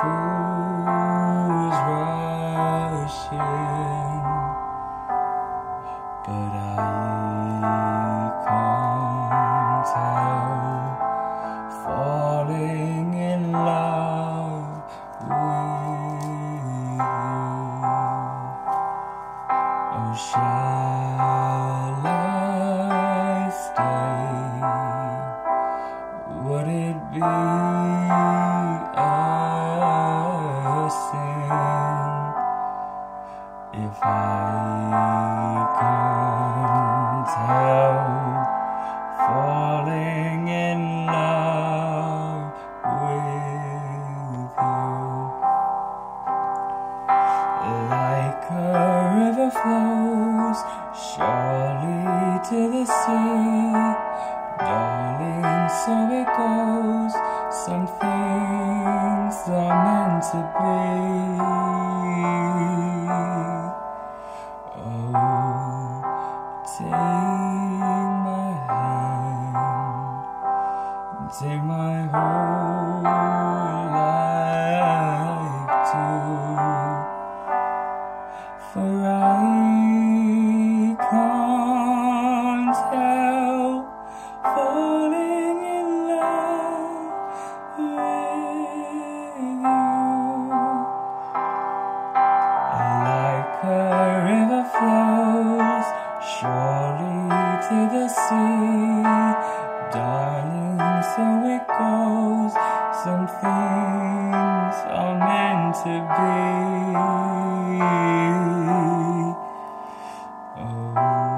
fools rushing, but I can't help falling in love with you. Oh, shall I stay? Would it be a sin if I couldn't help falling in love with you? Like a river flows surely to the sea, darling, so it goes. Some things are meant to be. Oh, take my hand, take my whole life too, for I can't help falling in love with you. Like a river flows surely to the sea, darling, so it goes. Some things are meant to be. Oh,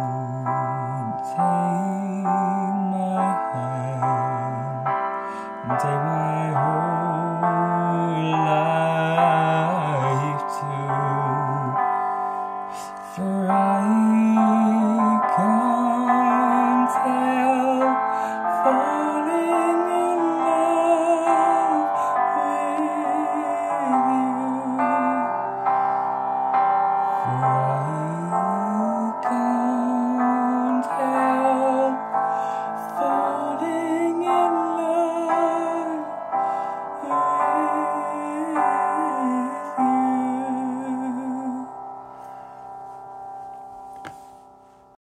take my hand, take my whole life too, for I can't help falling